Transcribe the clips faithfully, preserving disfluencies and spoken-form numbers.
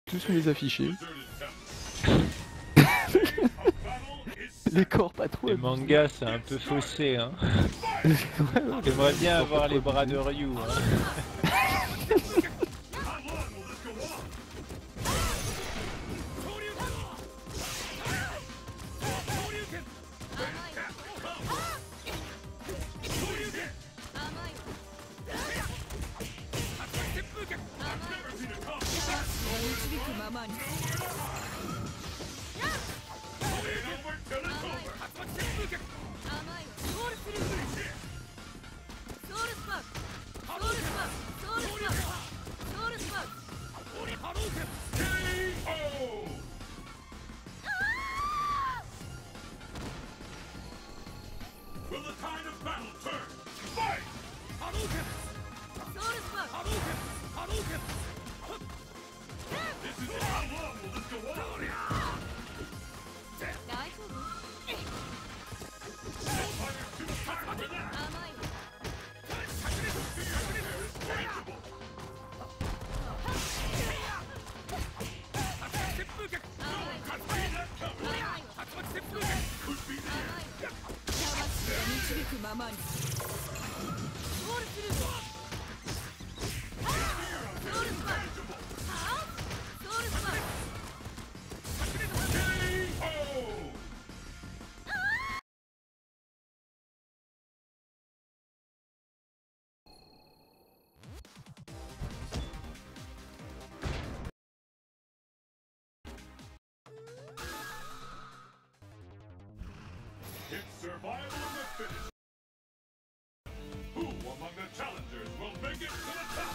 tous me les afficher. Les corps pas trop. Les mangas, c'est un peu faussé, hein. Ouais, ouais, J'aimerais bien ils sont avoir pas les trop bras de abusés. Ryu, hein. Will the tide of battle turn? Fight! Hadouken! Hadouken! Hadouken! This is it. How long will this go on? No fighter's too tired for that. The fear there is tangible. No one could see that coming. Could be there. 導くままに。ゴールする。ゴールスパイ。ゴールスパイ。 It's survival of the fittest. Who among the challengers will make it to the top?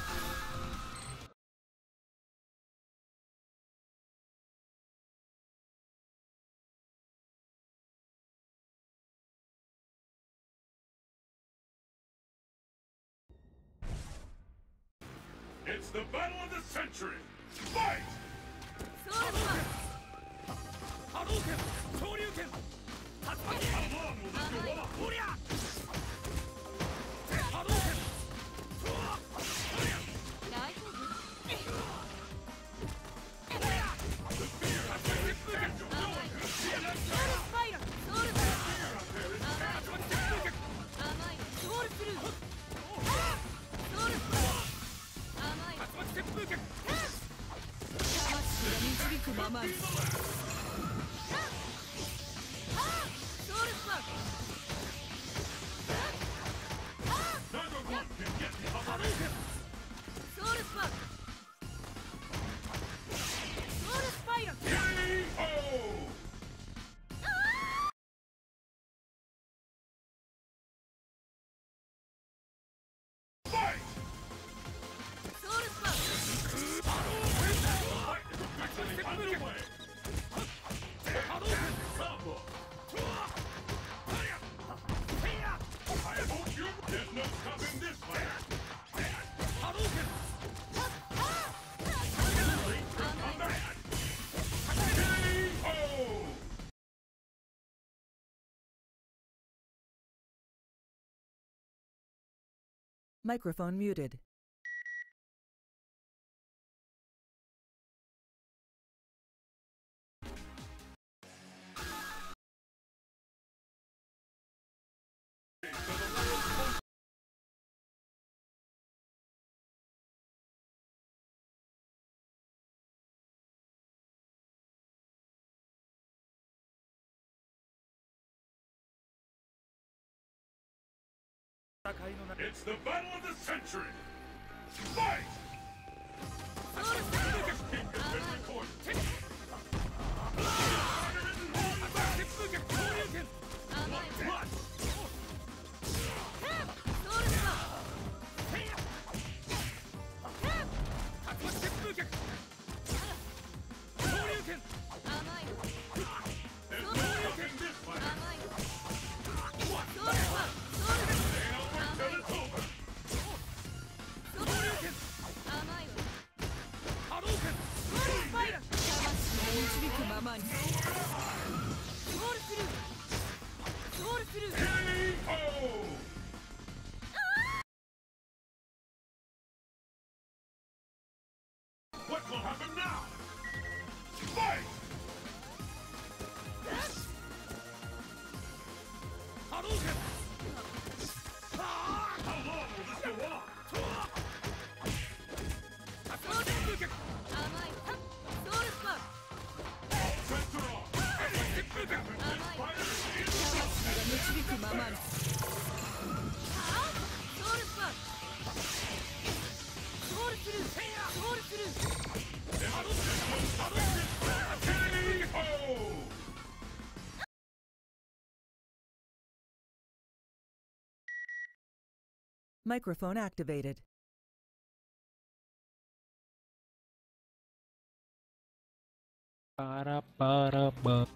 It's the battle of the century. Fight! Hadouken! Shoryuken! How long will this go on? Hadouken! The fear has been intangible. No one can see that coming. The fear out there is tangible. ゴールする。ゴールスパイ。魂が導くままに。 Neither one can get the upper hand. K O! Fight! Actually underway. Combo. I hope you. There's no stopping this fight. Hadouken! Come back! K O! Microphone muted. It's the battle of the century! Fight! King has been recorded. What? There's no stopping this fight. What? Stay over till it's over. Hadouken! 導くままに。ゴールする。ゴールする。 K O! What will happen now? Microphone activated. Para para ba.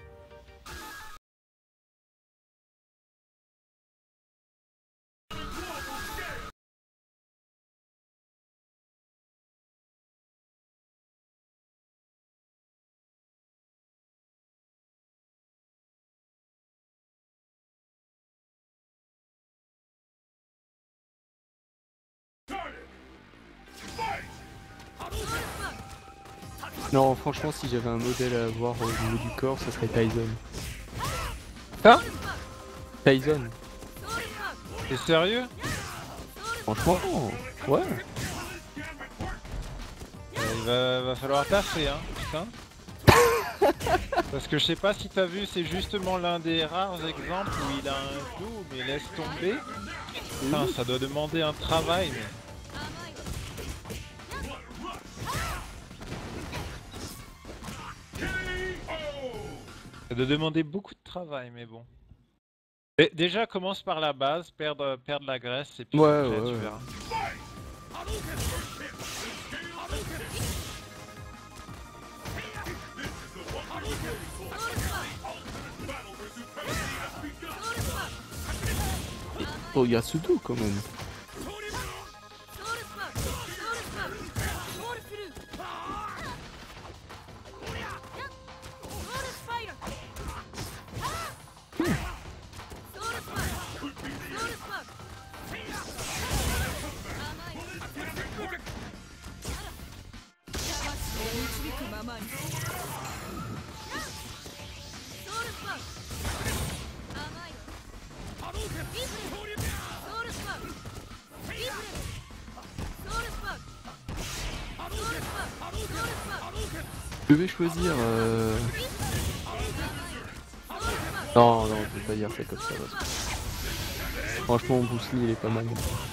Non, franchement, si j'avais un modèle à avoir au niveau du corps, ça serait Tyson. Hein? Tyson. T'es sérieux? Franchement, ouais. Euh, Il va, va falloir taffer, hein, putain. Parce que je sais pas si t'as vu, c'est justement l'un des rares exemples où il a un dos, mais laisse tomber. Putain, ça doit demander un travail, mais... Ça doit demander beaucoup de travail, mais bon. Et déjà, commence par la base, perdre, perdre la graisse, et puis Ouais, après, ouais, tu ouais. verras. Oh, il y a Sudo quand même. Je vais choisir. Euh... Non, non, je vais pas dire ça comme ça. Parce que... Franchement, Bousni il est pas mal.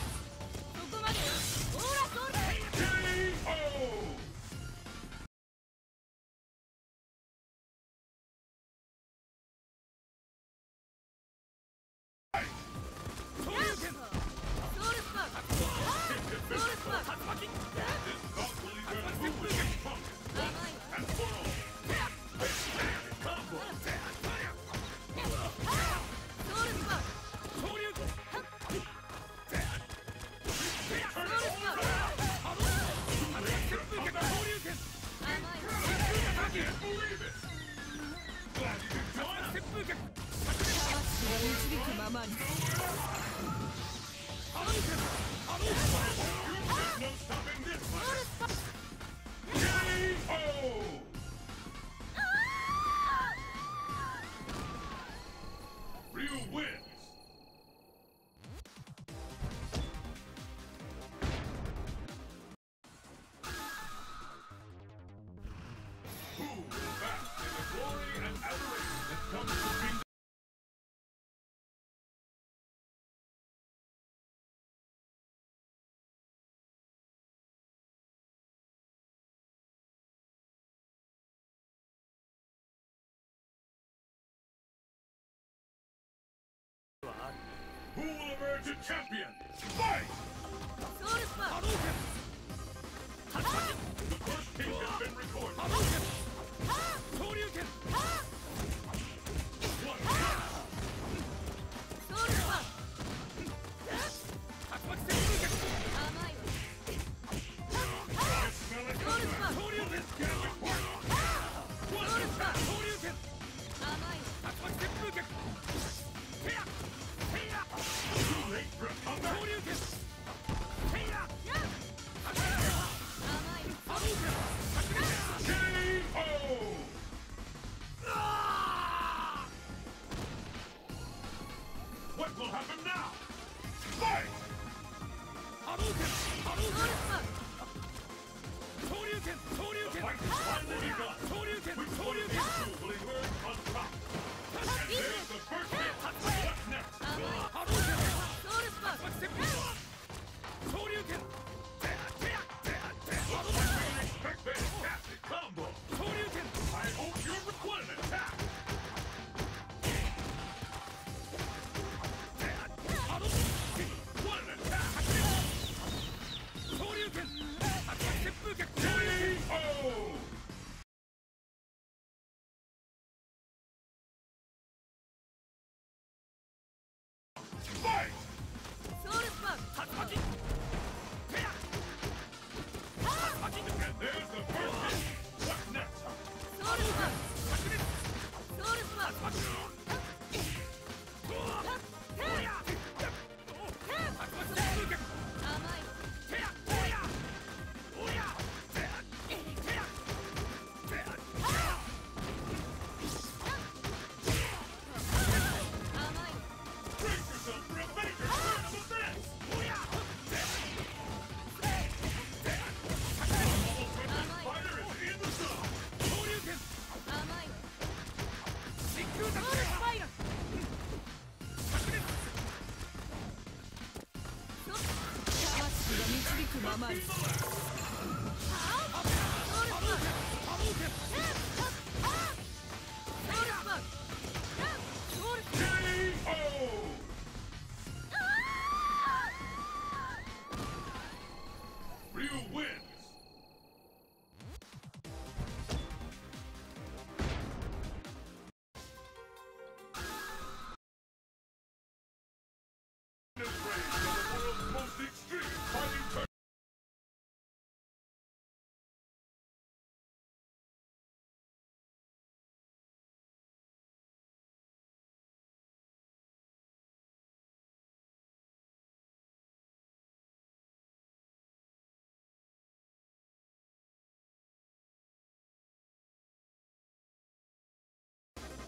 Who will emerge a champion? Fight! The first kick has been recorded.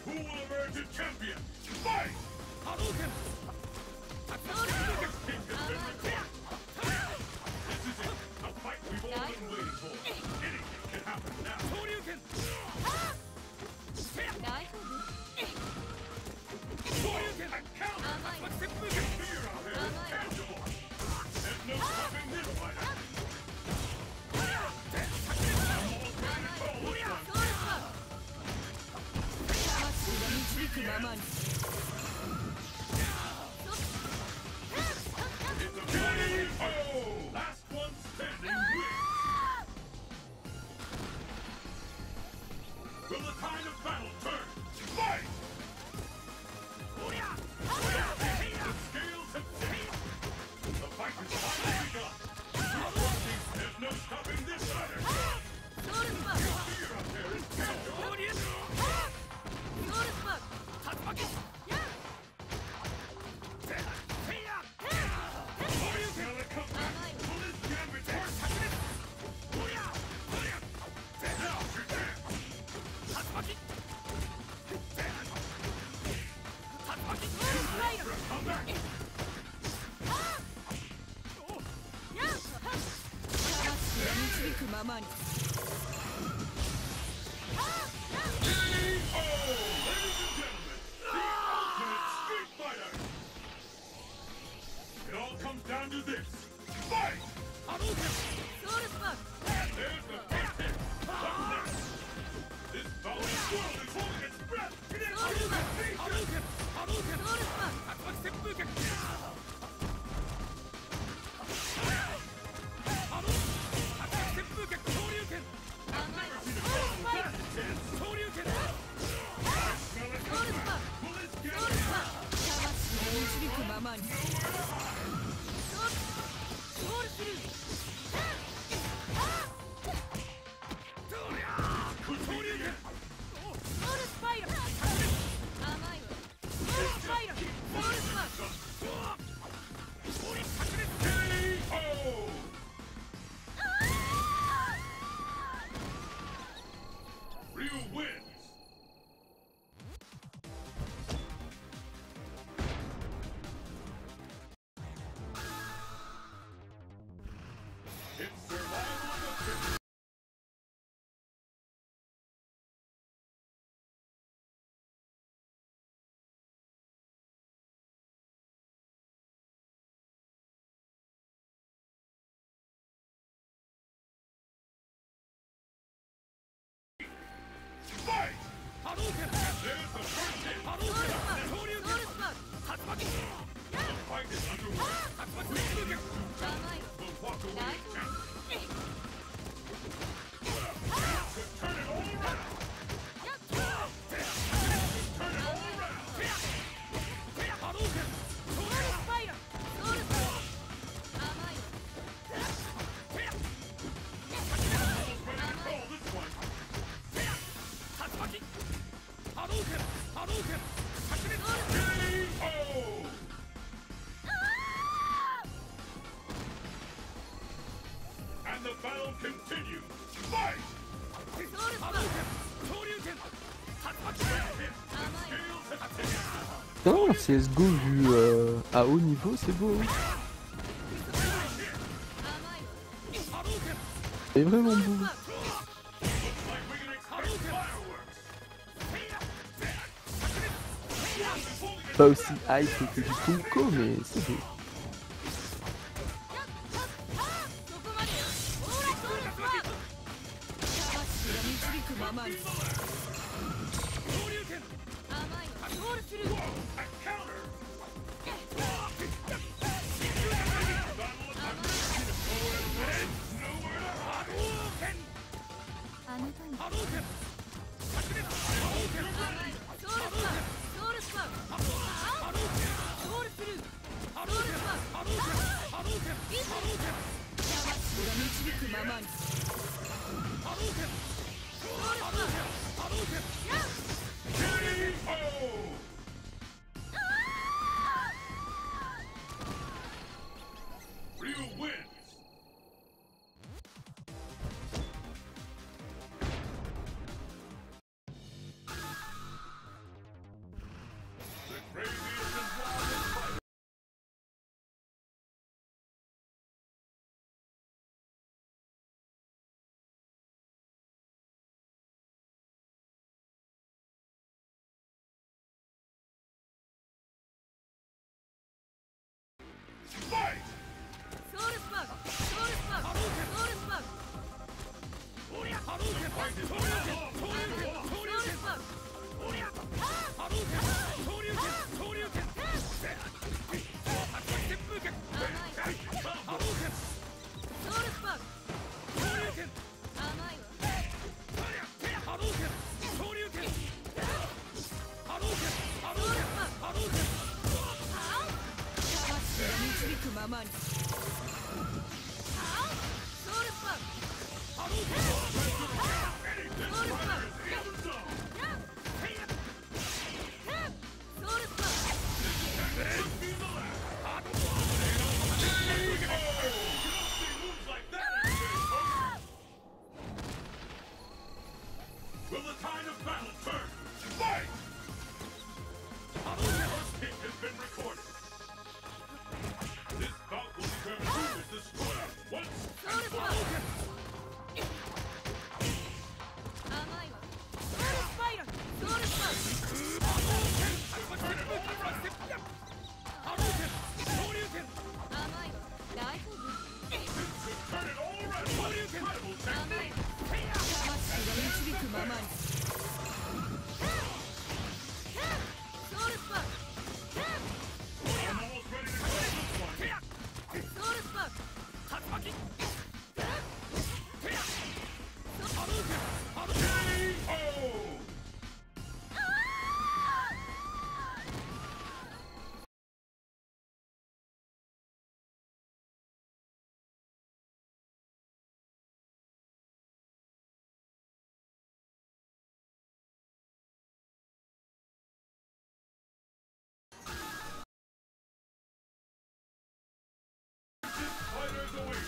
Who will emerge a champion? Fight! Hadouken! King has been recorded. This is it. The fight we've all been waiting for. Anything can happen now. Shoryuken! Shoryuken! And counter! But Seppuku! Fear out there is tangible. There's no stopping this fighter. Oh! Last one standing wins. Will the tide of battle turn? Fight! The scales have tipped. The fight has finally begun. There's no stopping this fighter. Fear out there is tangible. Now it comes back. Will this gambit work? Now's your chance. Come back. Oh, ladies and gentlemen, the ultimate street fighter. It all comes down to this. Fight! There's the first hit. What's next? This bounding world is holding its breath. It is Hadouken! Will this gambit K O! Ryu wins! It's survival of the fittest. Fight! There's the first hit. The fight is underway. We'll walk away champion. To turn it all around. Turn it all around. Almost ready to call this one. K O! And the battle continues. Fight! Scales have tipped. Non, C S G O vu euh, à haut niveau, c'est beau. Hein. C'est vraiment beau. Looks like we can expect fireworks. Pas aussi hype que du Funko, mais c'est beau. A counter! K O! Ryu wins! Will the tide of battle turn? Fight! First hit has been recorded. This bout will determine who is the destroyer once and for all. 甘いわ。ソウルスパイラル、ソウルスパイラル。 Turn it all around. 甘いわ。大丈夫。 Turn it all around. Incredible 甘い technique. わ。魂が導くままに。ソウルスパイラル。 I'm almost ready to close this one. ソウルスパイラル。 K O! Fighters await.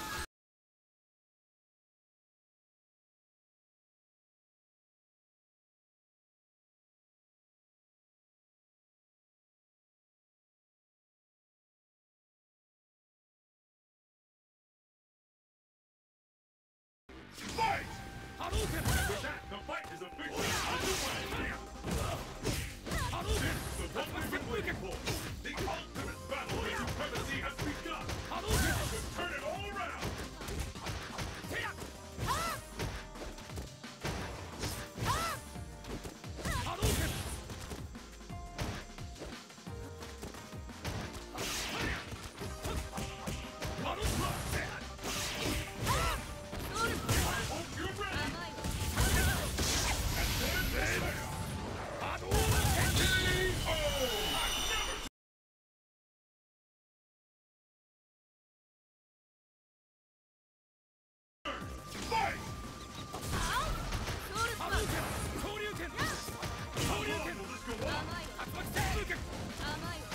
Fight! With that, the fight is officially underway. This is the one we've been waiting for. The ultimate battle of supremacy has begun. To turn it all around. I hope you're ready. 甘いわ。 Fight! ソウルスパイラル。 How long will this go on? 甘いわ。甘いわ。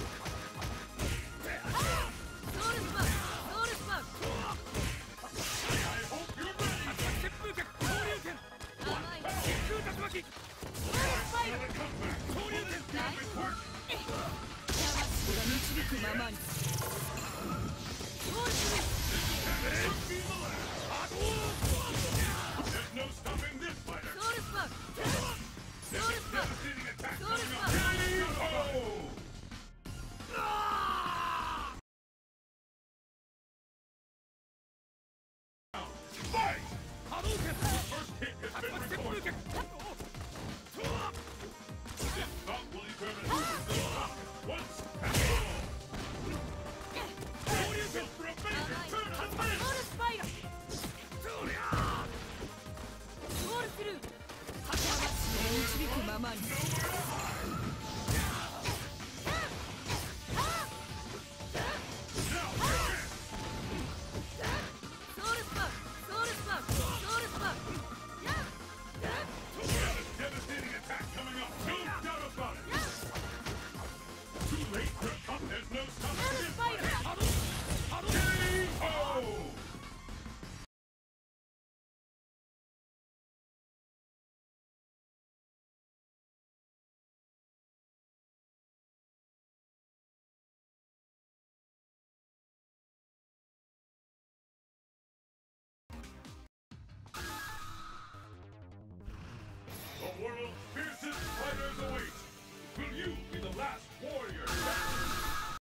ソウルスパイラル。ソウルスパイラル。 I hope you're ready. 甘いわ。ソウルスパイラル。 Let it come back. Will this gambit work? 魂が導くままに。ソウルスパイラル。 Could be the last. There's no stopping this fighter. ソウルスパイラル。 There's a devastating attack Soul coming up. Spark. K O! Fight! First hit has been recorded. This bout will determine who is the strongest once and for all. Go for a major turn on ソウル this! スパイラル。ソウルスルー。魂が導くままに。 ソウルスパイラル。ソウルスパイラル。ソウルスパイラル。 We have a devastating attack coming up. No doubt about it. Too late for a cup. There's no stopping this fighter. K O! The world's fiercest fighters await. Will you be the last warrior standing?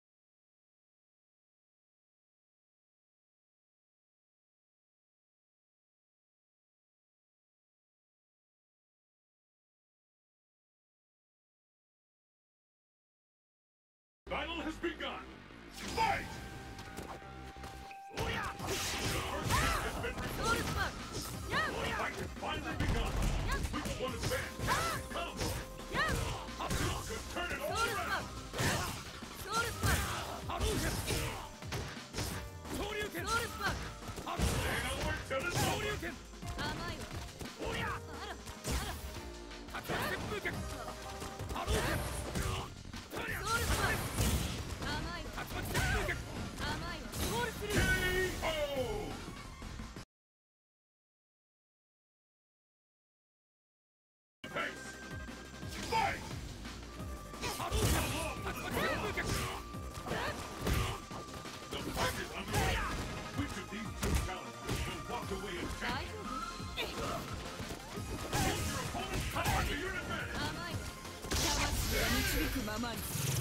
Battle has begun. Fight! The first hit has been ソウル recorded. スパイラル。や The fight has finally begun. Which one is best? Teleport. や This could turn it ソ all ウルスパイラ around. ル。ソウルスパイラル。ソウルスパイラル。 Say no more till it's over. 甘いわ。あら、あら。ソウルスパイラル。甘いわ。 ままに。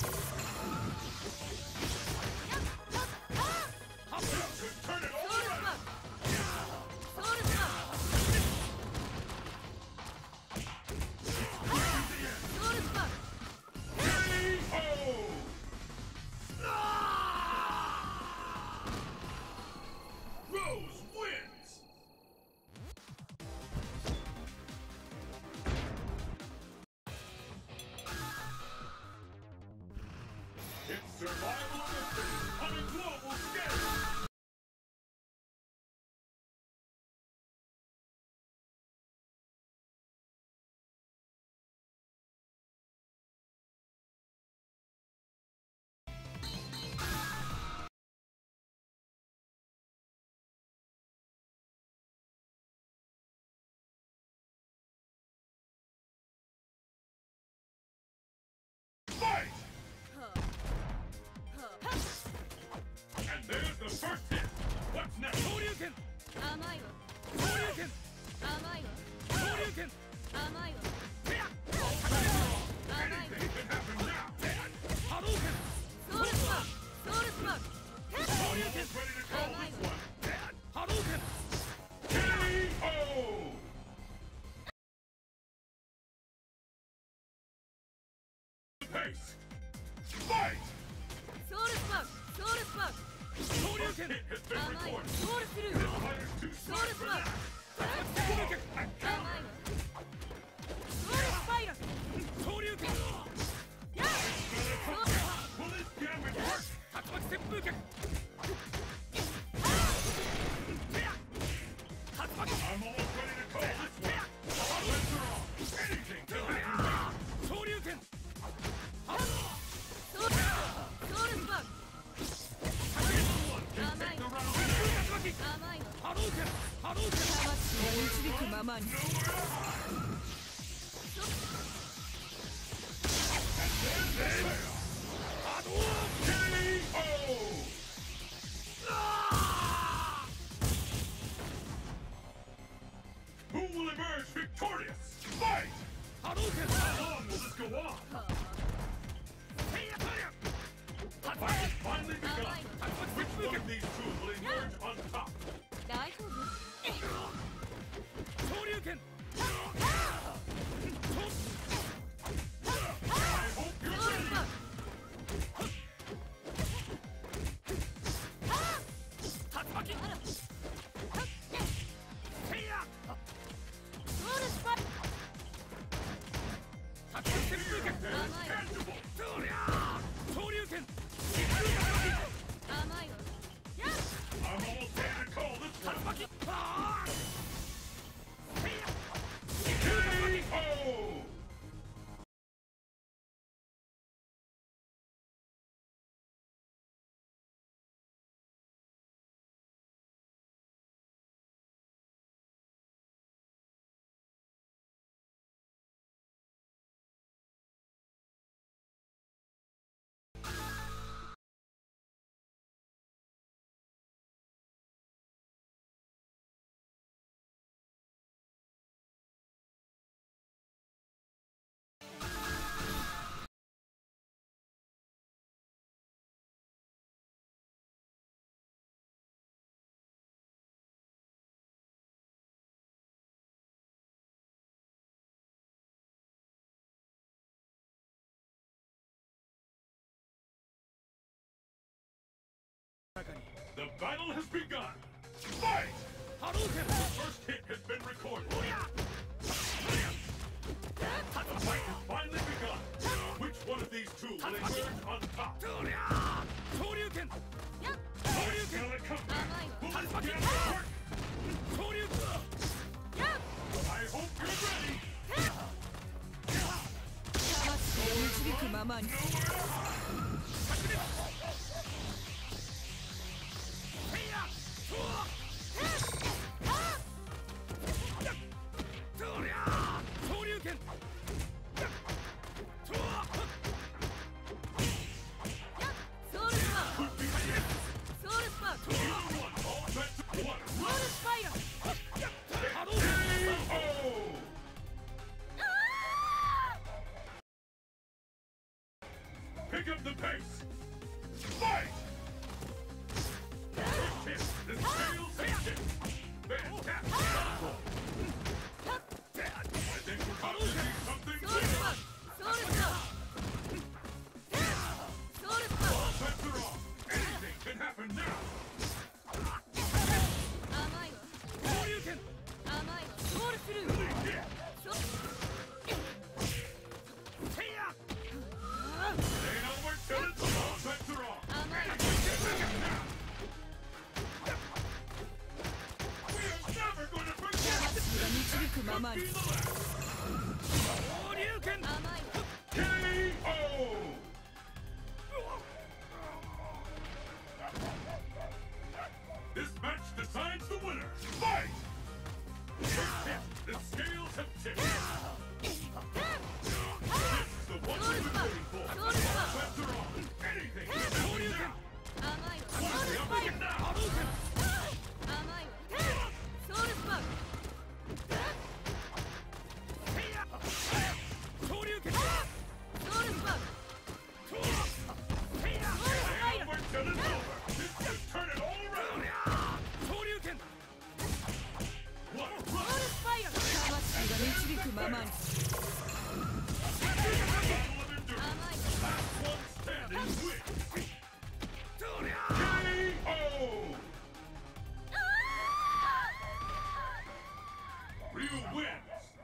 Turn it ソ all ウルス around! パーソウルスパーソウルスパー K O! Rose wins! It's survival edition on a global scale! Fight! And there's the first hit! What's next? Shoryuken! 甘いわ Shoryuken! 甘いわ Shoryuken! 甘いわ Anything can happen now! Hadouken! ソウルスパーソウルスパー Almost ready to call this one! Hadouken! K O! Pace! Fight! ソウルスパーソウルスパー Shoryuken hit has been 甘いわ recorded! ソウルスルー Fighters two ソウル strikes ス for パー that! 甘いわソウルスパイラス Shoryuken! やっソウルスパ Will this gambit work? Tatsumaki Senpuken! I'm almost ready to call this one! Let's are on! Anything can happen now! Shoryuken! ソウルスパーソウルスパー One can Amai. take the round winner! 甘いわ Hadouken! Hadouken! 魂を導くままに K O! Who will emerge victorious? Fight! Hadouken! How long will this go on? The fight has finally begun! Which one of these two will emerge on top? 大丈夫 Shoryuken! I hope you're ソウルス ready! パー Tatsumaki! あら Hey-ya! ソウルスパー Tatsumaki Senpuken! Amai. Tangible! Shoryuken! 甘いわやっ I'm almost ready to call this one! Tatsumaki! K O! The battle has begun! Fight! Hadouken! The first hit has been recorded! The fight has finally begun! Which one of these two will emerge on top? Shoryuken! やっ Shoryuken! Gonna come back! Will this gambit work? Shoryuken! やっ I hope you're ready! 魂を導くままに Shoryuken! ソウルスパーソウルスパーソウル One, all set to one! スパイラス K O! Pick up the pace. Fight! First hit. The scales have tipped. Fantastic. I think we're about to see something ソウルス good. パソウルスパソウルスパ All bets are off. Anything can happen now. 甘いわ甘いわソウルスルー Yeah. ソ Ain't over till it's all bets are off. 甘いわ We are never gonna forget. 導くままに Be the last. 甘いわ K O. This match decides the winner. Fight! First hit. The scales have tipped. This is the one we've been waiting for. All bets are off. Anything can happen now. 甘いわソウル What's ス the パ up again now? 甘いわソウルスパソウルスパ Ain't over till it's over. This could turn it all around. What a ソウル run! スパイラル魂が導くままに Battle of endurance. 甘い Last one standing wins. K O. Ryu wins.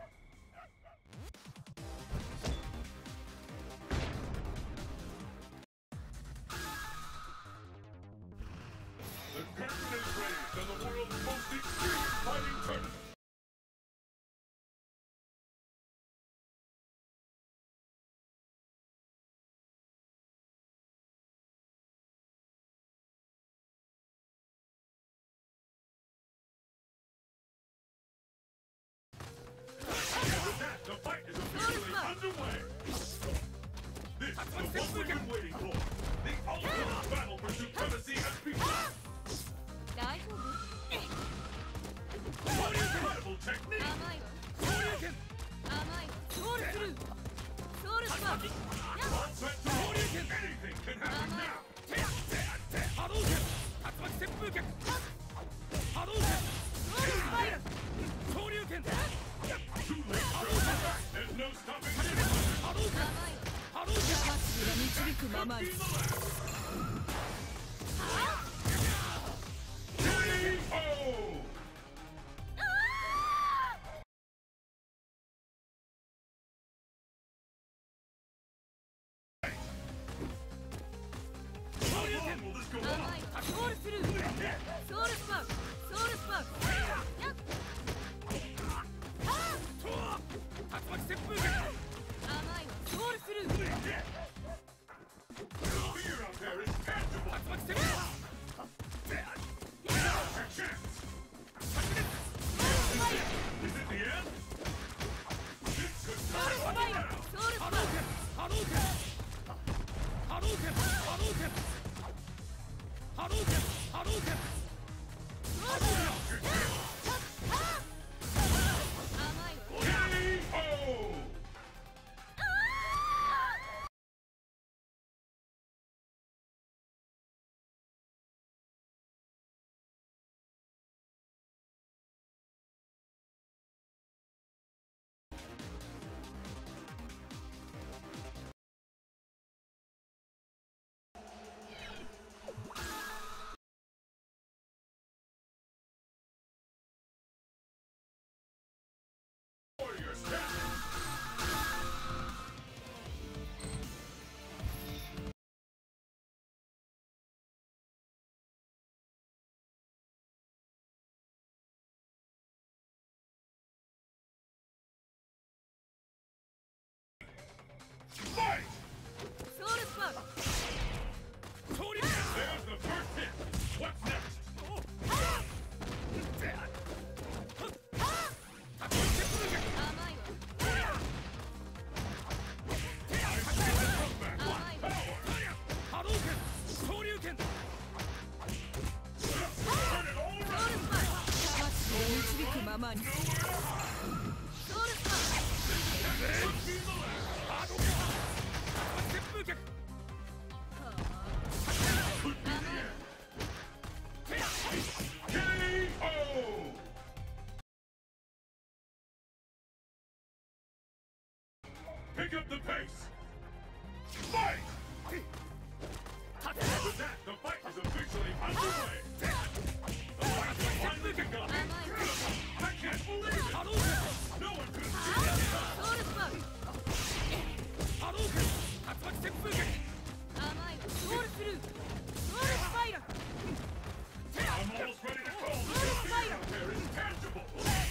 The curtain is raised on the world's most extreme fighting tournament. With that, the fight is officially underway. This is the one we've been waiting for. The ultimate battle for supremacy has begun. 大丈夫 What incredible technique! 甘いわ甘いわソウルスルーソウルスパ All bets are off. Anything can happen now. ソウルスパイラル Too late for a comeback. There's no stopping this. 甘いわ魂が導くままに Be the last. K O. How long will this go 甘 on? いわソウルスルーソウルスパソウルスパやっ甘いわソウルスルー The fear out there is tangible. Now's your chance. Is it the end? This could ソウル turn スパイラル around. ソウルスパ甘いわ K O. Warriors stand. Fight! ソウルスパ There's the first hit. What's next? 甘いわ Comeback. 甘いわ Power. Turn it all ソウル around. スパ魂が導くままにソウルスパ Be the last. Pick up the pace. Fight! With that, the fight is officially underway. The fight has finally begun. I can't believe it. No one could have seen that coming. ソウルスパー波動拳竜巻旋風撃甘いソウルスルーソウルスパイラル I'm almost ready to call this. The fear out there is tangible.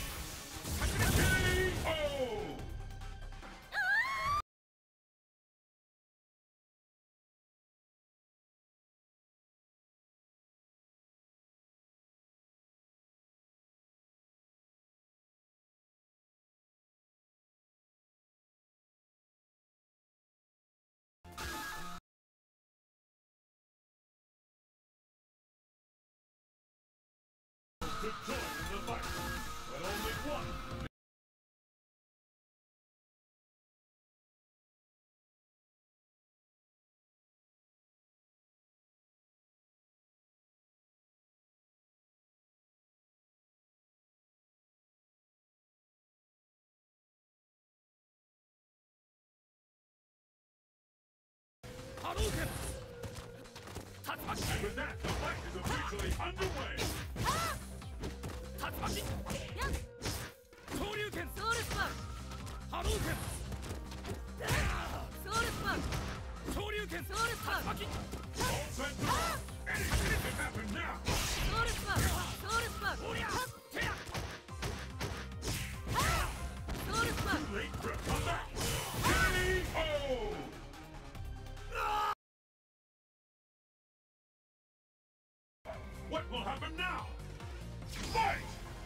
K O! To join in the fight, but only one. And with that, the fight is officially underway. 竜巻昇竜拳ソウルスパー波動拳ソウルスパー昇竜拳ソウルスパー竜巻 All set to go. Anything can happen now. ソウルスパーソウルスパーおりゃてやソウルスパー Late for a comeback. K O! What will happen now? Fight!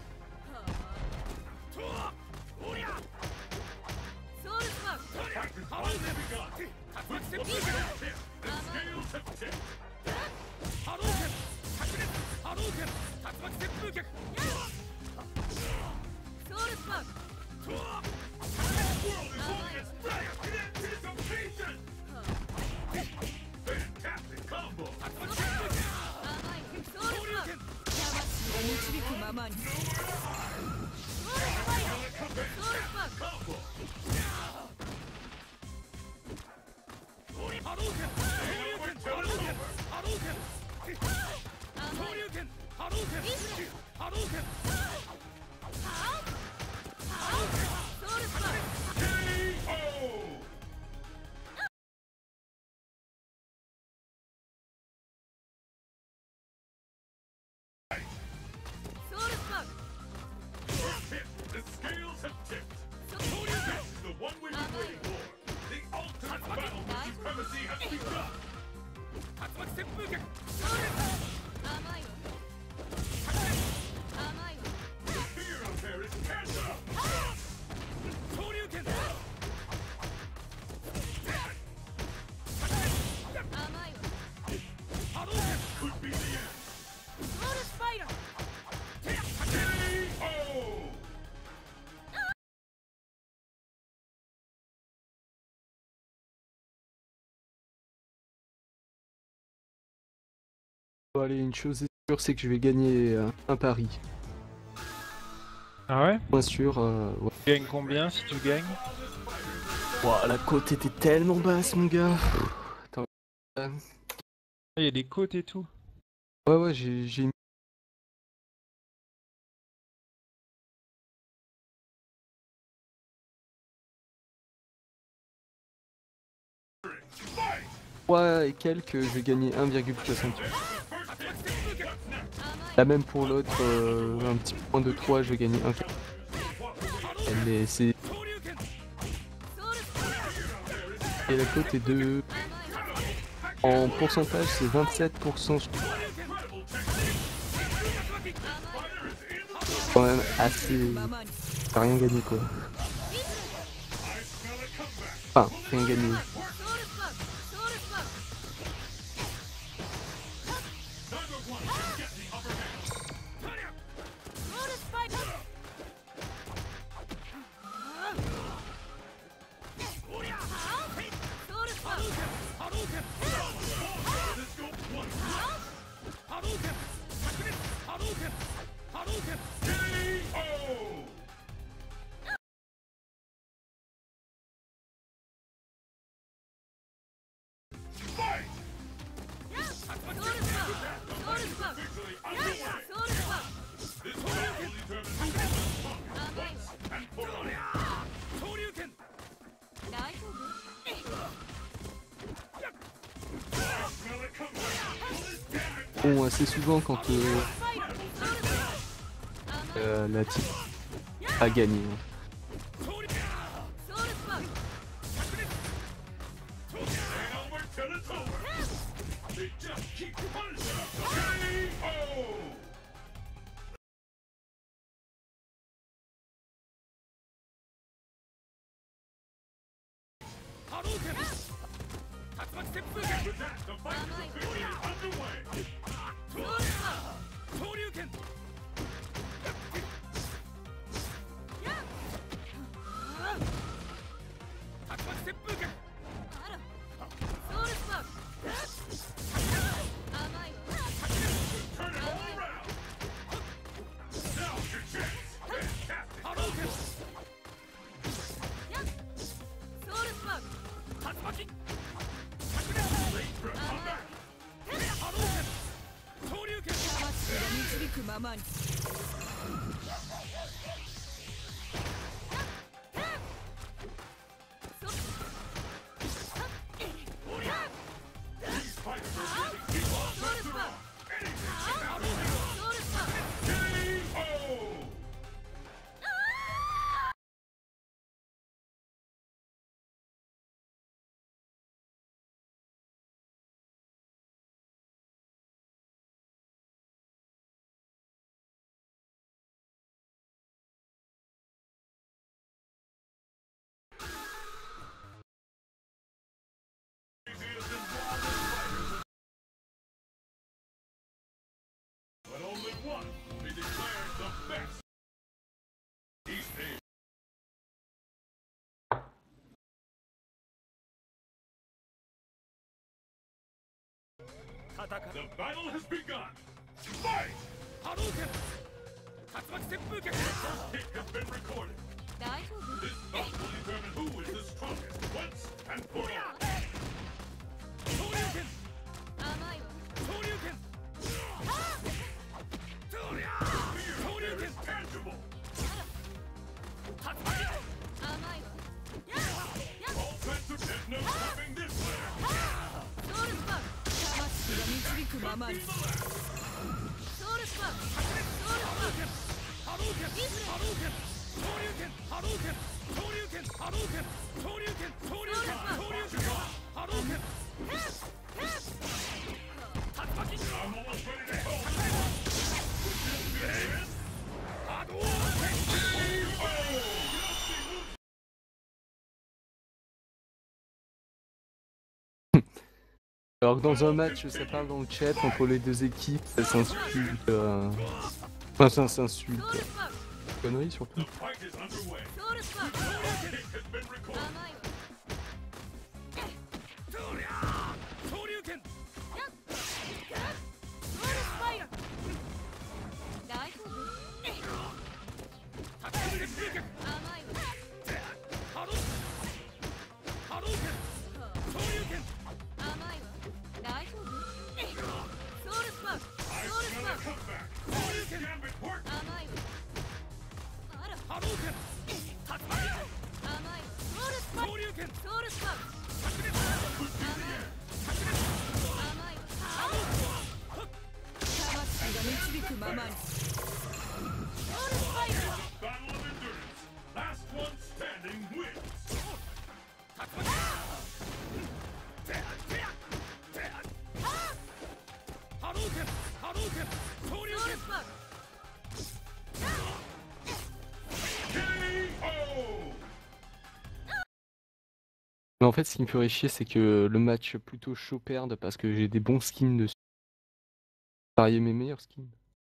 とおりゃソウルスパー The fight has finally begun. 竜巻旋 Look 風 at 撃 that tip. The scales have tipped. 波動拳灼熱波動拳竜巻旋風撃ソウルスパーと World is holding its breath in anticipation. Fantastic combo. 竜巻旋風撃甘いソウルスパー魂が導くままにソウルスパイラルソウルスパー Combo. おり波動拳昇竜拳波動拳波動拳昇竜拳波動拳波動拳ソウルスパー K O! The scales have tipped. This is the one we've been waiting for. The ultimate battle for supremacy has begun. 竜巻旋風撃甘いわ甘いわ The fear out there is tangible. 昇竜拳甘いわ波動拳 Could be the end. ソウルスパイラル K O! Bon, allez, une chose est sûre, c'est que je vais gagner euh, un pari. Ah ouais? Bien sûr, euh, ouais. Tu gagnes combien si tu gagnes? Ouah, la côte était tellement basse, mon gars. Attends. Euh, Il y a des côtes et tout. Ouais, ouais, j'ai j'ai mis. Ouais, et quelques, je vais gagner un virgule soixante-huit. Là même pour l'autre, euh, un petit point de trois, je vais gagner un. Mais c'est. 昇竜拳 Et la cote est de. En pourcentage, c'est vingt-sept pour cent. Quand même assez. ままに T'as rien gagné quoi. Enfin, rien gagné. font assez souvent quand euh, euh, la team a gagné. hein. ソウルスパー And over till it's over. They just keep punishing. K O. Hadouken! Tatsumaki Seppuku! With that, the fight is officially underway. ソウルスパ Shoryuken! タツマキ旋風剣ーあらソウルスパー甘いわ Turn it all around. Now's your chance. Fantastic. 波動拳やっソウルスパー竜巻 Late for a comeback. 波動拳昇竜拳魂が導くままに。 These fighters are really keep on ソウルスパー anything. ソウルスパー K O. But only one will be declared the best. These days. The battle has begun. Fight! 波動拳竜巻旋風剣 Hit has been recorded. 大丈夫 This bout will determine who is the strongest once and for all. 昇竜拳甘いわ昇竜拳そりゃ Fear 昇竜 there 拳 is tangible. 竜巻甘いわやっやっ All sets of there's no stopping this winner. ソウルスパー魂が導くままに。 Be the last. ソウルスパーソウルスパー波動拳波動拳昇竜拳波動拳昇竜拳波動拳昇竜拳昇竜拳昇竜拳波動拳竜巻 I'm almost ready to help. 波動拳 Alors que dans un match, ça parle dans le chat entre les deux équipes, ça s'insulte. euh, Enfin, ça s'insulte. ソウルスパー Conneries surtout. The fight is underway. ソウルスパー Hit has been recorded. 甘いわそりゃ昇竜拳やっソウルスパイラル大丈夫竜巻旋風拳甘いわ波動波動拳昇竜拳甘いわ大丈夫ソウルスパーソウルスパー Come back. 昇竜拳 Gambit work. 甘いわあら波動拳竜巻甘いわソウルスパー昇竜拳ソウルスパー白熱甘いわ魂が導くままに。 ソウルスパイラル Battle of endurance. Last one standing wins. 波動拳波動拳昇竜拳ソウルスパー K O. Mais en fait, ce qui me ferait chier, c'est que le match plutôt chaud perde parce que j'ai des bons skins dessus. Parier mes meilleurs skins.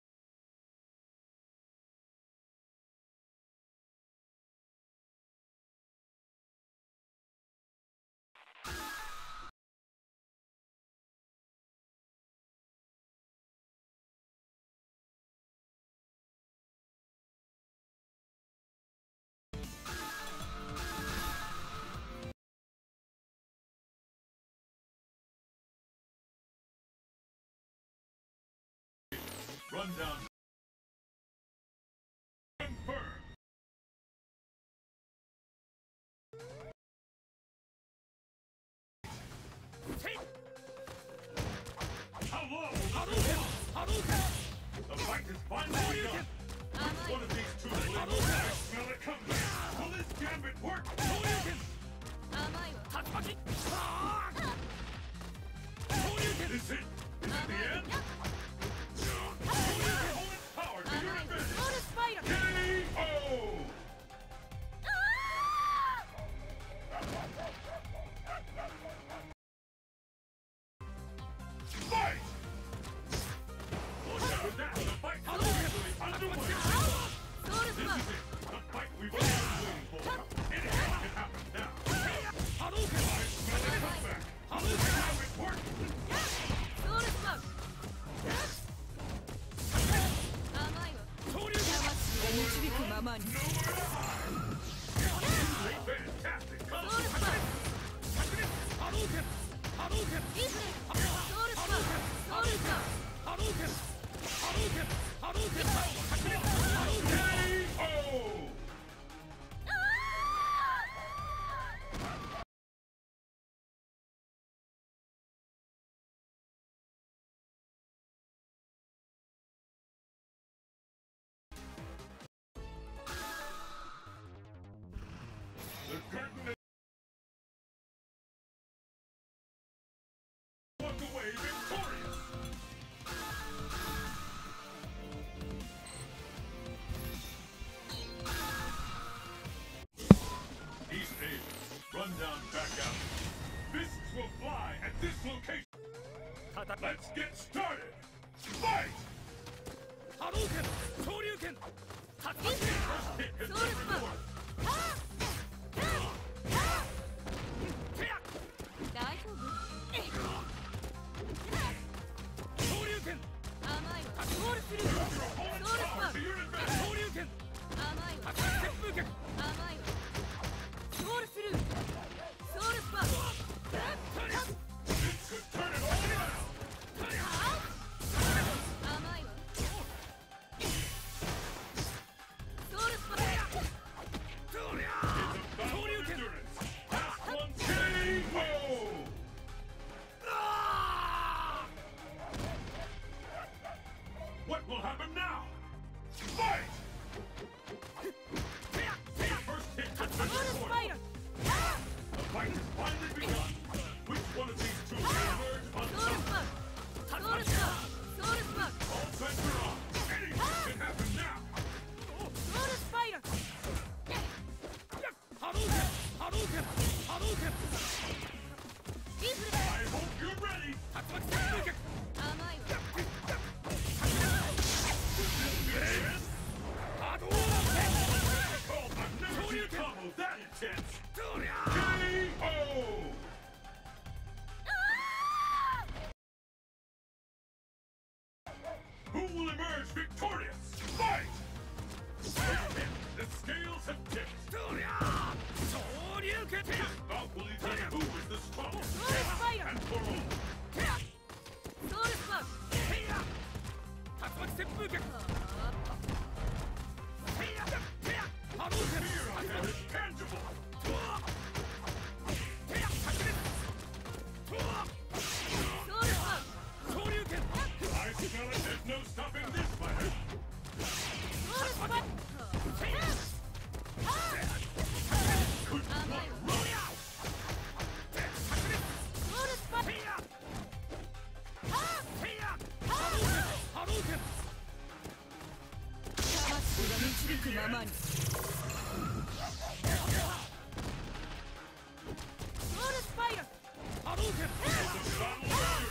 Rundown. Confirmed. How long? 波動拳 has finally begun. Which one of these two will live? I smell it coming. Will this gambit work? 甘いわ Is it? Is it the end? Opponent's power to 甘 your いわ advantage. ソウルスパイラル K O. Fight! With that, the fight is officially underway. ソウルス This パ is it, the fight we've all been waiting for. Anything can happen now. I smell a comeback. Will this gambit work? ソウルスパ甘いわ魂が導くままに Fantastic ソウ combo. ルスパリズムソウルスパソウルスパ K O. The curtain is walk away victorious. East Asia, run down back out. Fists will fly at this location. Let's get started. Fight! リズム First hit has ソウル been スパ recorded. 大丈夫甘いわソウルスルー Your opponent's Soul power Spark. to your advantage. 甘いわ甘いわソウルスルーソウルスパ This could turn it all around. 甘いわソウルスパ It's a battle of endurance. Last one, K O. What will happen now? Fight! The first hit has ソウ been ルス recorded. パイラル The fight has finally begun. Which one of these two will emerge ソウ on ル top? スパソウルスパソウルスパ All bets are off. Anything can happen now. ソウルスパイラルリズム I hope you're ready. 甘いわ Oh, I've never seen a combo that intense. K O. Who will emerge victorious? Fight! First hit, the scales have tipped. This bout will determine who is the strongest. ソウルスパイラル And for all. ソウルスパ Fear out there is tangible. ソウルスパ I smell it. There's no stopping this fighter. ソウルスパ Good 甘い luck. わ Run. ソウルスパ魂が導くままにソウルスパイラル The battle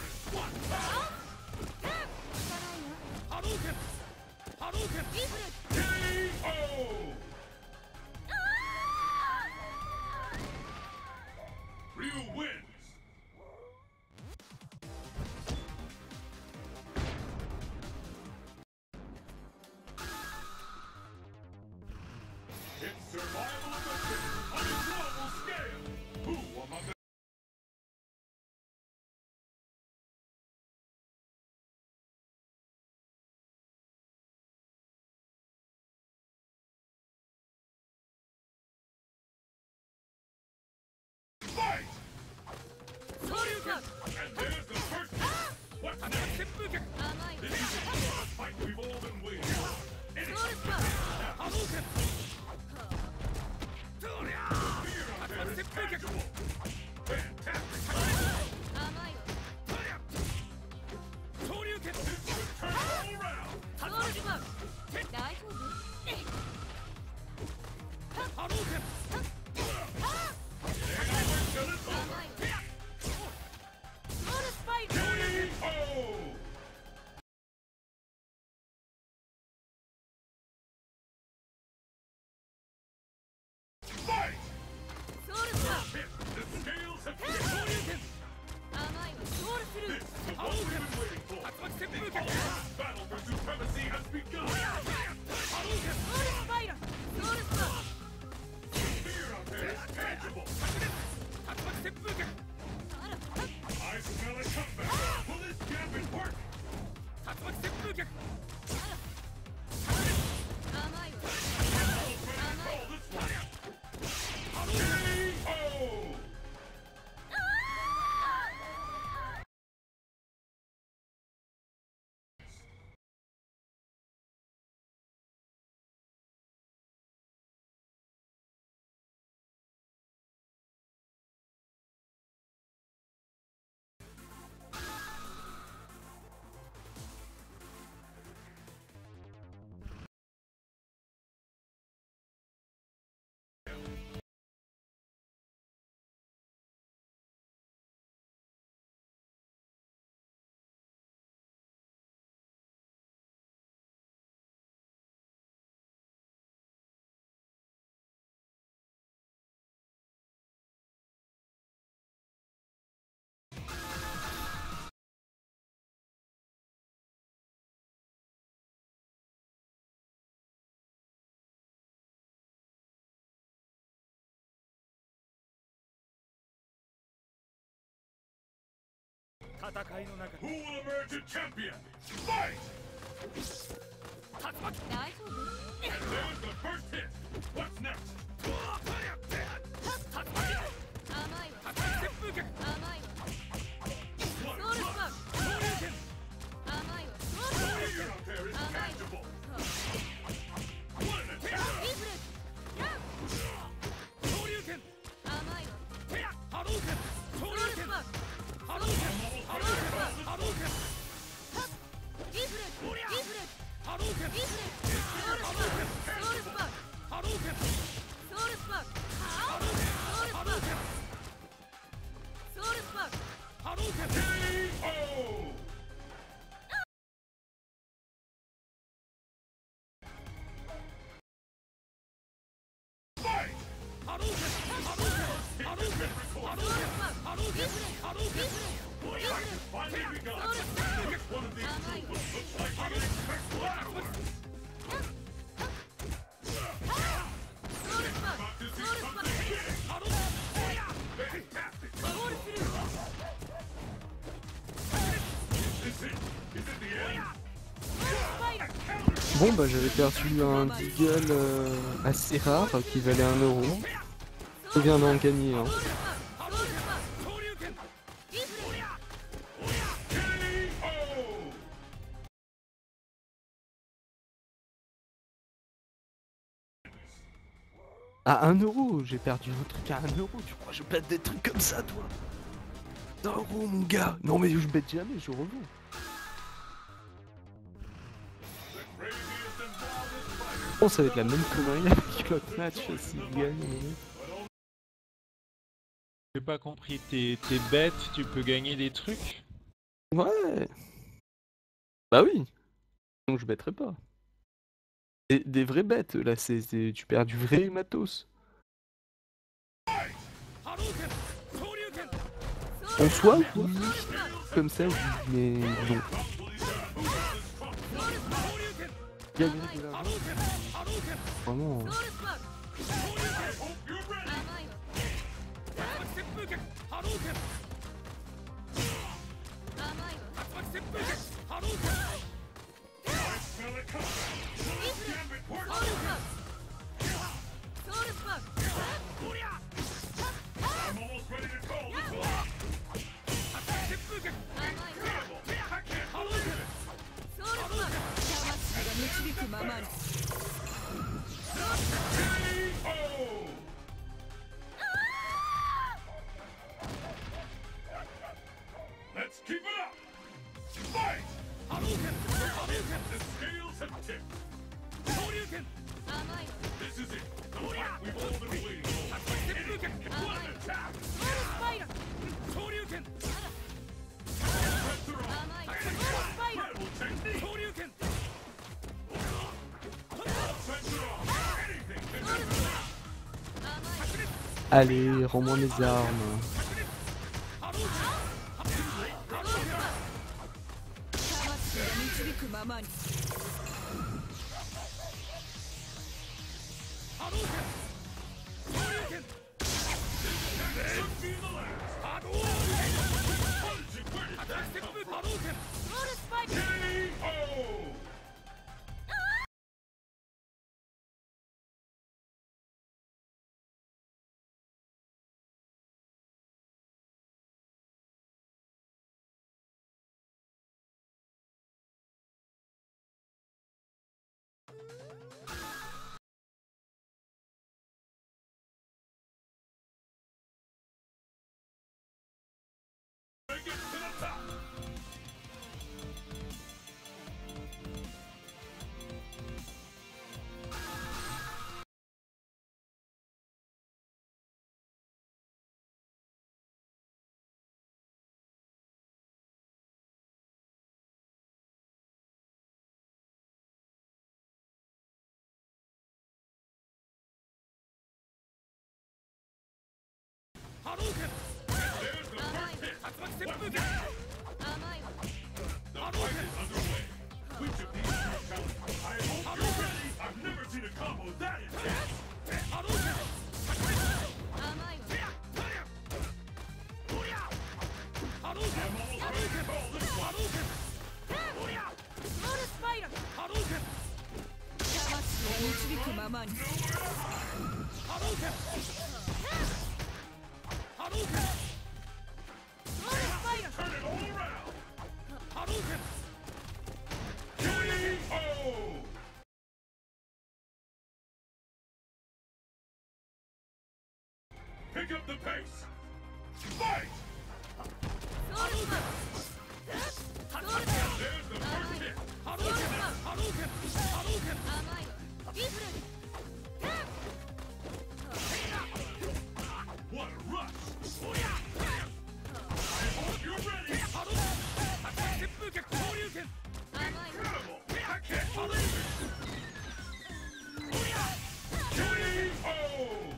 of endurance. リズム K O. Ryu wins. It's survival of the fittest on a global scale. Who among the fight? 戦いの中 Who will emerge a champion? Fight! 大丈夫？ There's the first hit. What's next? 甘いわ。 旋風脚甘いわ。 What? ソウルスパーク。 甘いわ。ソウルスパー Fire out there is tangible. ク。 What an attack! リフレッシュ。 昇竜拳甘いわ。 手や波動拳ソ昇ウル竜拳スパーク。 波動拳波動拳波動拳リフレッシュ。リフレッシュ。 波動拳リフレッシュ。ソウルスパーク。ソウルスパーク。 波動拳ソウルスパーク。ソウルスパーク。ソウルスパーク。 波動拳 K O! Fight! 波動拳波動拳波動拳波動拳波動拳波動拳 Finally begun. Which one of these two looks like you can expect flowers? ソウルスパーク。 About to see ソウルスパー something ク。 big. 波動拳 Fantastic. ゴールスルー。 Is it? Is it the end? スパイラー。 Bon bah j'avais perdu un Deagle euh, assez rare qui valait un euro. Je viens d'en gagner un. ソウルスパーク。ソウルスパーク。 昇竜拳リフレッシュ。 K O! Ah, un euro, j'ai perdu un truc à un euro, tu crois que je bête des trucs comme ça, toi? Un euro, mon gars. Non mais je bête jamais, je revends. The craziest and wildest fighters. Bon, ça va être la même connerie avec l'autre match s'il gagne. J'ai pas compris, t'es t'es bête, tu peux gagner des trucs? Ouais. Bah oui. Donc je bêterai pas. Des, des vraies bêtes, là, c'est c'est- tu perds du vrai matos. 波動拳昇竜拳 En soi, oui. Comme ça, oui, mais non. 昇竜拳 Gagner de 波 l'argent, 動拳波動拳 vraiment. ソウルスパーク。 昇竜 I hope you're ready. 甘いわ。 拳旋風脚波動拳甘いわ。 竜巻旋風脚波動拳 I smell it coming. Damn it, ソ work. ウルスパーク。ソウルスパーク。 おりゃ I'm almost ready to call this one. 旋風脚甘いわ。 I can't 波動 believe 拳 it. ソウルスパーク。 魂が導くままに K O! Let's keep it up. Fight! 波動拳波動拳 The scales have tipped. 昇竜拳甘いわ。 This is it. The fight we've all been waiting for. 旋風脚 What an attack! ソウルスパイラー。 昇竜拳 Press her on. 甘いわ。ソウルスパイラー。 Incredible technique. 昇竜拳 Press her on. Anything can be 甘いわ。 Allez, rends-moi mes armes. 波動拳魂が導くままに波動拳昇竜拳 Should be the last. 波動 What did you win? 竜巻旋風波動拳ソウルスパイラー。 K O! Make it to the top. Hadouken! There's the first hit. 竜巻旋風脚甘いわ The fight is underway. Which of these two challenge? I hope you're ready. I've never seen a combo that intense. 波動拳甘いわおりゃ波動拳 I'm almost ready to まに。 波動拳波動拳 Lotus Spider! Turn it all around. 波動拳 K O. Pick up the pace. Fight. Lotus Spider! Lotus Spider! There's the first hit. 波動拳波動拳波動拳甘いわ。リズム What a rush. I hope you're ready. 波動拳旋風脚昇竜拳甘いわ。 Incredible. I can't believe it. K O.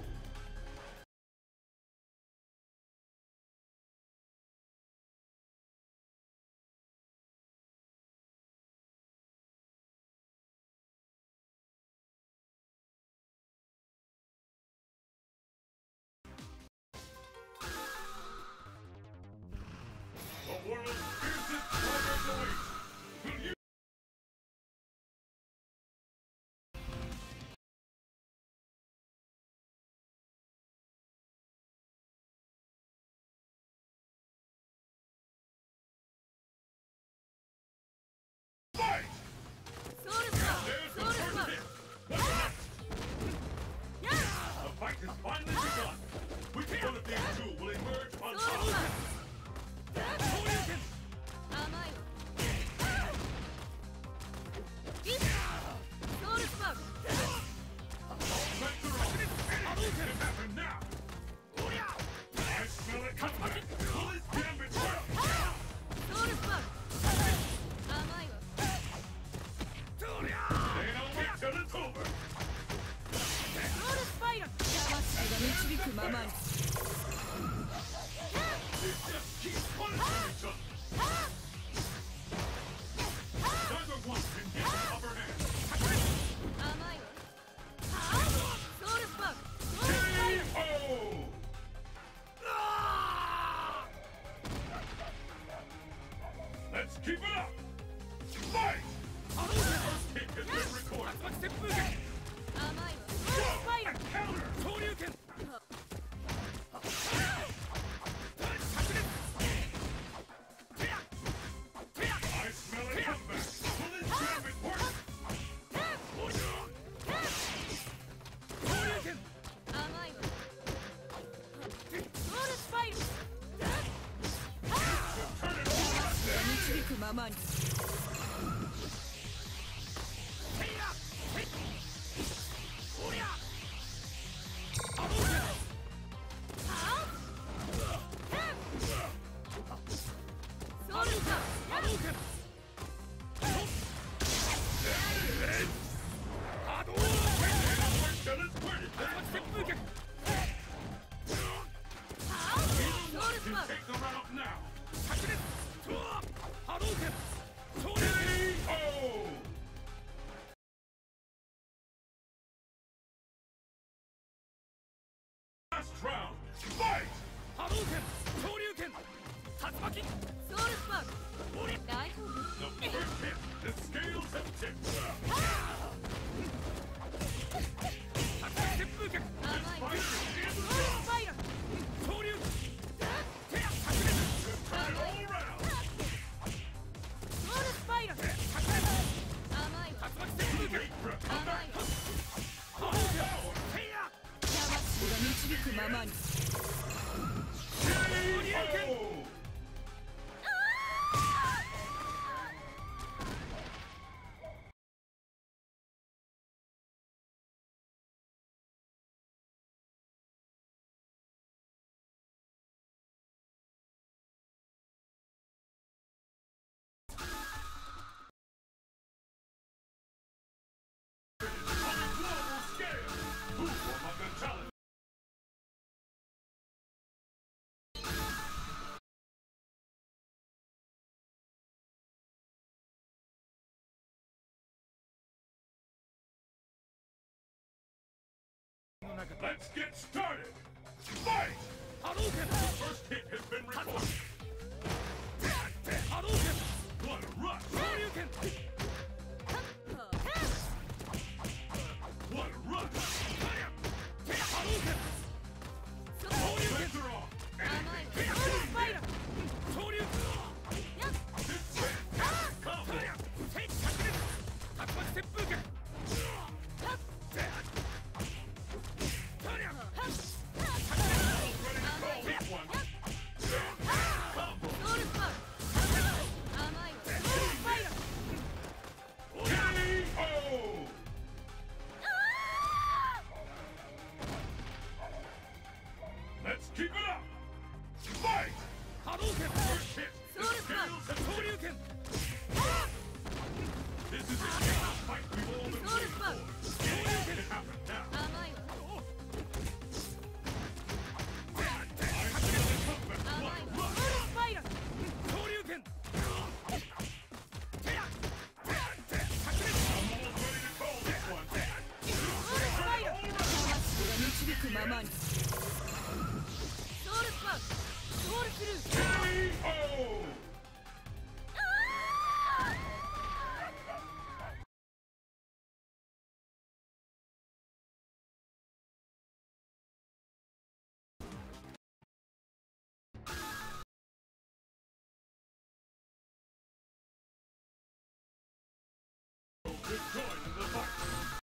The world's fiercest fighters await. Will you? Fight! Lotus Spider! There's the Lotus first Spider! hit. What's next? The fight has finally begun. Which one of these two will emerge on Lotus top? Spider! 昇竜拳甘いわ。リズム Lotus Spider! Let's Anything can happen now. I smell it coming. Will this gambit well? Lotus Spider! 甘いわ。 Ain't no wait till it's over. Lotus Spider! 魂が導くままに。 They just keep punishing each other. Neither one can get the upper hand. 甘いわ。Lotus Spider! Lotus Spider! K O. Let's keep it up. Fight! First hit has been recorded. 竜巻旋風脚甘いわ。Lotus Spider! Counter. 昇竜拳 I smell a comeback. Will this gambit work? 昇竜拳甘いわ。Lotus Spider! Turn it around. 導くままに。 Lotus Spider! 波動拳波動拳 Till it's worded. 旋風脚 Lotus Can Spider! take the round now. 灼熱波動拳昇竜拳 K O. Last round. Fight! 波動拳昇竜拳竜巻 Lotus Spider! 大丈夫 The first hit. The scales have tipped. 旋風脚甘いわ。 Fighter is in the Lotus Spider! 昇竜 Turn it all around. Lotus Spider! 甘いわ。 竜巻旋風脚 Wait for a 甘 comeback. いわ。 波動拳せいや魂が導くままに。 K O. On a global scale, who among the challengers? Let's get started! Fight! 波動拳 First hit has been recorded. 波動拳 What a rush! 昇竜拳 What a rush! ールスルー K O! Good join in the fight.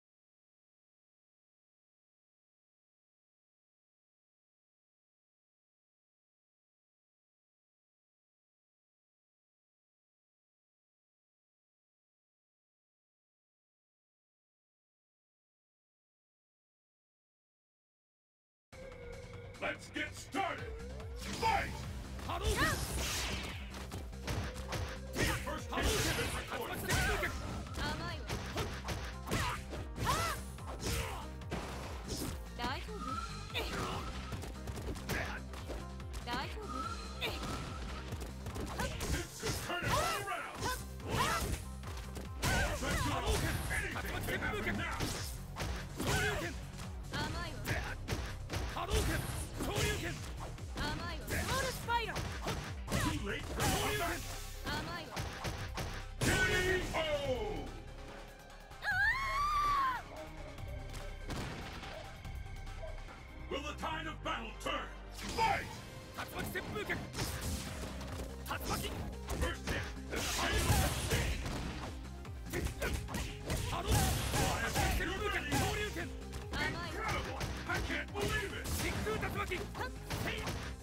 Let's get started! Fight! Hadouken! First hit has been recorded. 甘いわ大丈夫大丈夫 This could turn it all around! Anything can happen now! 甘いわ Hadouken! Shoryuken! 甘いわソウルスパイラー Too late for comeback! 甘いわ K O! Will the tide of battle turn? Fight! 竜巻旋風脚竜巻 First hit is final stage! 波動 I 旋 am 風脚 ready! 昇竜拳甘いわ Incredible! I can't believe it! 真空竜巻せいや